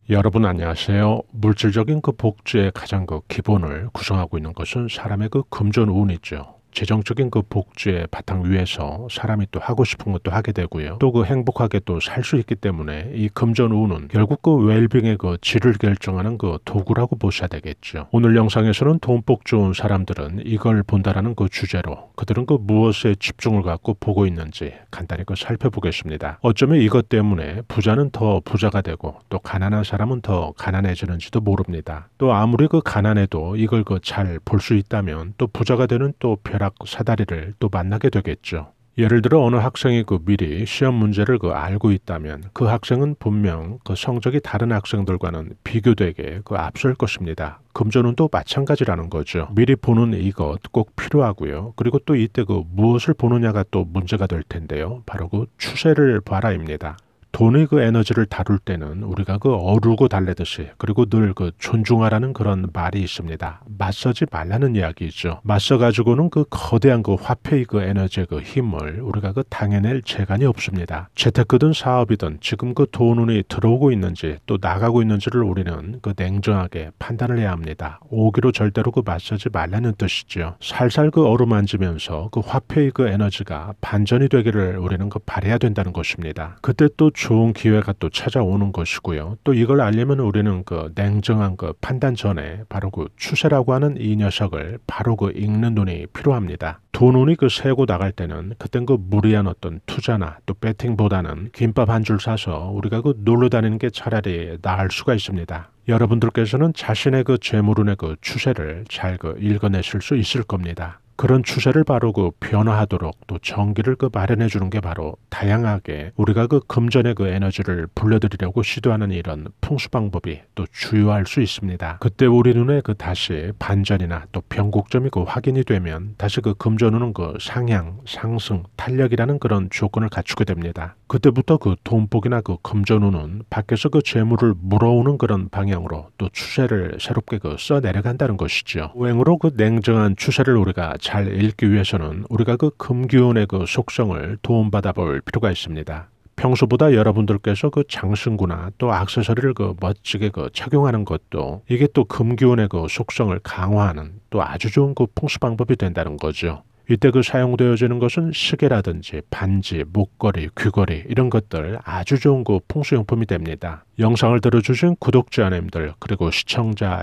여러분 안녕하세요. 물질적인 그 복지의 가장 그 기본을 구성하고 있는 것은 사람의 그 금전운이죠. 재정적인 그 복지의 바탕 위에서 사람이 또 하고 싶은 것도 하게 되고요. 또 그 행복하게 또 살 수 있기 때문에 이 금전운은 결국 그 웰빙의 그 질을 결정하는 그 도구라고 보셔야 되겠죠. 오늘 영상에서는 돈복 좋은 사람들은 이걸 본다라는 그 주제로 그들은 그 무엇에 집중을 갖고 보고 있는지 간단히 그 살펴보겠습니다. 어쩌면 이것 때문에 부자는 더 부자가 되고 또 가난한 사람은 더 가난해지는지도 모릅니다. 또 아무리 그 가난해도 이걸 그 잘 볼 수 있다면 또 부자가 되는 또 벼락 사다리를 또 만나게 되겠죠. 예를 들어 어느 학생이 그 미리 시험 문제를 그 알고 있다면 그 학생은 분명 그 성적이 다른 학생들과는 비교되게 그 앞설 것입니다. 금전운도 마찬가지라는 거죠. 미리 보는 이것 꼭 필요하고요. 그리고 또 이때 그 무엇을 보느냐가 또 문제가 될 텐데요. 바로 그 추세를 봐라입니다. 돈의 그 에너지를 다룰 때는 우리가 그 어루고 달래듯이 그리고 늘 그 존중하라는 그런 말이 있습니다. 맞서지 말라는 이야기죠. 맞서 가지고는 그 거대한 그 화폐의 그 에너지의 그 힘을 우리가 그 당해낼 재간이 없습니다. 재테크든 사업이든 지금 그 돈운이 들어오고 있는지 또 나가고 있는지를 우리는 그 냉정하게 판단을 해야 합니다. 오기로 절대로 그 맞서지 말라는 뜻이죠. 살살 그 어루만지면서 그 화폐의 그 에너지가 반전이 되기를 우리는 그 바라야 된다는 것입니다. 그때 또 좋은 기회가 또 찾아오는 것이고요. 또 이걸 알려면 우리는 그 냉정한 그 판단 전에 바로 그 추세라고 하는 이 녀석을 바로 그 읽는 눈이 필요합니다. 돈운이 그 세고 나갈 때는 그땐 그 무리한 어떤 투자나 또 배팅보다는 김밥 한 줄 사서 우리가 그 놀러 다니는 게 차라리 나을 수가 있습니다. 여러분들께서는 자신의 그 재물운의 그 추세를 잘 그 읽어내실 수 있을 겁니다. 그런 추세를 바로 그 변화하도록 또 전기를 그 마련해 주는 게 바로 다양하게 우리가 그 금전의 그 에너지를 불러들이려고 시도하는 이런 풍수 방법이 또 주요할 수 있습니다. 그때 우리 눈에 그 다시 반전이나 또 변곡점이 그 확인이 되면 다시 그 금전운은 그 상향, 상승, 탄력이라는 그런 조건을 갖추게 됩니다. 그때부터 그 돈복이나 그 금전운은 밖에서 그 재물을 물어오는 그런 방향으로 또 추세를 새롭게 그 써내려간다는 것이죠. 오행으로 그 냉정한 추세를 우리가 잘 읽기 위해서는 우리가 그 금기운의 그 속성을 도움받아 볼 필요가 있습니다. 평소보다 여러분들께서 그 장신구나 또 액세서리를 그 멋지게 그 착용하는 것도 이게 또 금기운의 그 속성을 강화하는 또 아주 좋은 그 풍수 방법이 된다는 거죠. 이때 그 사용되어지는 것은 시계라든지 반지, 목걸이, 귀걸이 이런 것들 아주 좋은 그 풍수용품이 됩니다. 영상을 들어주신 구독자님들 그리고 시청자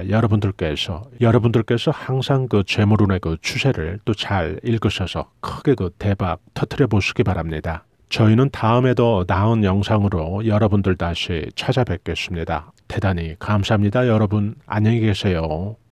여러분들께서 항상 그 재물운의 그 추세를 또 잘 읽으셔서 크게 그 대박 터트려 보시기 바랍니다. 저희는 다음에 더 나은 영상으로 여러분들 다시 찾아뵙겠습니다. 대단히 감사합니다. 여러분 안녕히 계세요.